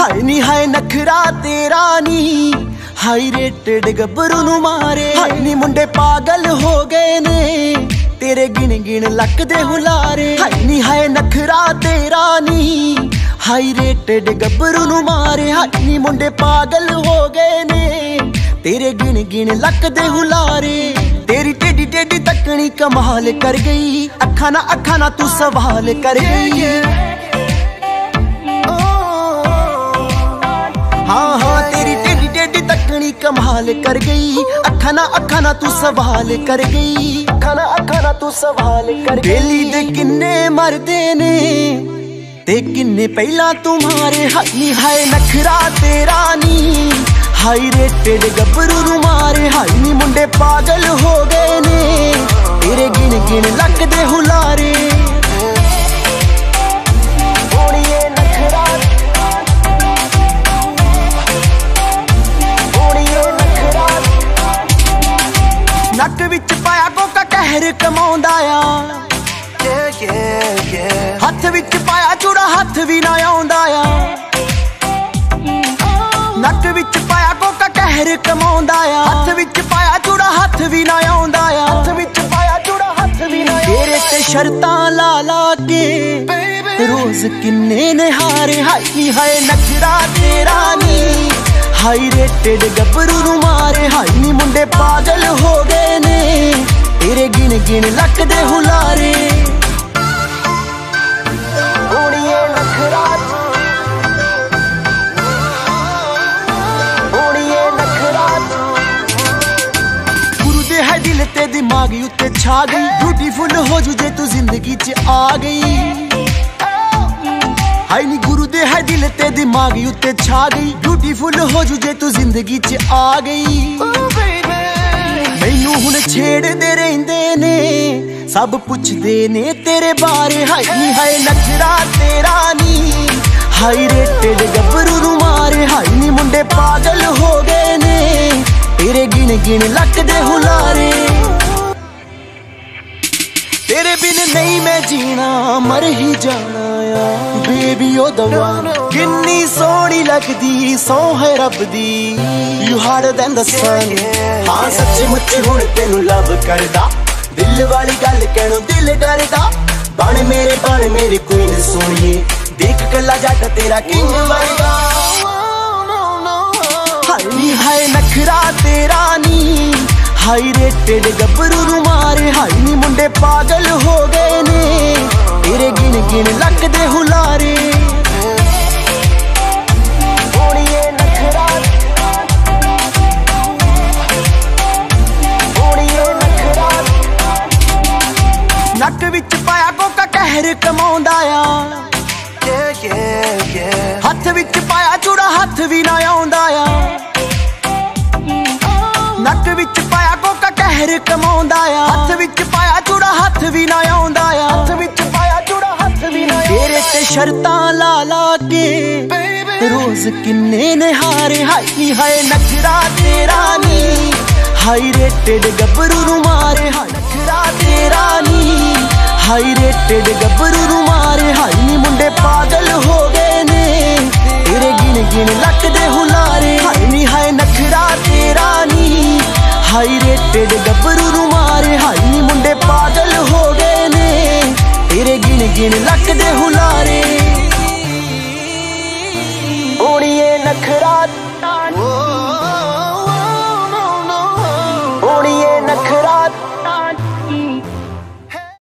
हाय नी हाय नखरा तेरा नी high rated गब्बरू नू मारे। हाय नी मुंडे पागल हो गए ने तेरे गिन गिन लक दे हुलारे। हाय नी हाय नखरा तेरा नी हाई रेटेड गब्बरू नू मारे। हाय नी मुंडे पागल हो गए ने तेरे गिन गिन लक दे हुलारे। तेरी टेडी टेडी तकनी कमाल कर गई, अखा ना तू सवाल कर गई। हाँ हाँ तेरी टेडी टेडी तकनी कमाल कर गई, अखा ना तू सवाल कर गई। अखा ना तू सवाल कर गई। बेली दे किन्ने मरदे ने ते किन्ने पहला तुम्हारे। हाय नी हाय नखरा तेरा नी हाई रेटेड गब्बरू नू मारे। हाय नी मुंडे पागल हो गए ने तेरे गिन गिन लक दे हुलारे। नक विच पाया कोका कहर कमाउंदा आ, हथ विच पाया चूड़ा हथ भी ना आउंदा आ। नक विच पाया कोका कहर कमाउंदा आ, हथ विच पाया चूड़ा हथ भी ना आउंदा आ। हथ विच पाया चूड़ा हथ भी ना। तेरे ते शर्तां ला ला के रोज किन्ने ने हारे। हाय नी हाय नखरा तेरा नी हाई रेटेड गब्बरू नू मारे। हाय नी मुंडे पागल हो गए ने तेरे गिन गिन लक दे हुलारे। गुरु दे है दिल ते दिमाग उत्ते छा गई, ब्यूटीफुल हो जू जे तू जिंदगी च आ गई। हाय नी गुरु दे है दिल ते दिमाग उत्ते छा गई, ब्यूटीफुल हो जू जे तू जिंदगी च आ गई। मैनू हुण छेड़दे रहिंदे ने सब पुछदे ने तेरे बारे। हाय नी हाय नखरा तेरा नी हाई रेटेड गब्बरू नू मारे। हाय नी मुंडे पागल हो गए ने तेरे गिन गिन लक दे हुलारे। तेरे बिन नहीं मैं जीना मर ही जाना आ बेबी ओ दवा। किन्नी सोहनी लगदी सौ है रब दी, you harder than the sun. हाँ सच्ची मुच्ची हुण तेनू लव करदा, दिल वाली गल कहणों दिल डरदा। बन मेरे क्वीन सोहणीए, देख कला जट तेरा किंग वर्गा। हाय नी हाय नखरा तेरा नी हाई रेटेड गब्बरू नू मारे। हाय नी मुंडे पागल हो गए ने तेरे गिन गिन लक दे हुलारे। नक विच पाया कोका कहर कमाउंदा आ, हथ विच पाया चूड़ा हथ भी ना आउंदा आ। नक विच पाया कोका कहर कमाउंदा आ, हथ विच पाया चूड़ा हथ भी ना आउंदा आ। हथ विच पाया चूड़ा हथ भी ना। तेरे ते शर्तां ला ला के रोज किन्ने ने हारे। हाय नी हाय नखरा तेरा नी हाई रेटेड गब्बरू नू मारे। हाय नखरा तेरा नी हाई रेटेड गब्बरू नू मारे। हाय नी मुंडे पागल हो गए ने तेरे गिन गिन लक दे हुलारे। हाय नी हाय नखरा तेरा नी हाई रेटेड गब्बरू नू मारे। हाय नी मुंडे पागल हो गए ने तेरे गिन गिन लक दे हुलारे। ओड़िए नखरा ओड़िए नखरा